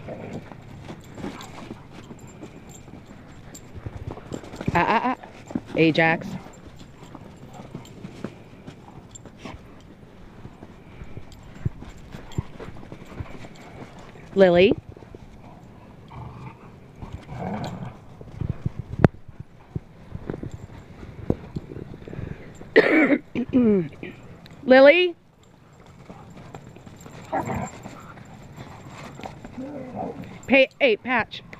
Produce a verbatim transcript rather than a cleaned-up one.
Ah, ah, ah. Ajax. Lily. Lily. Pay, hey, Patch.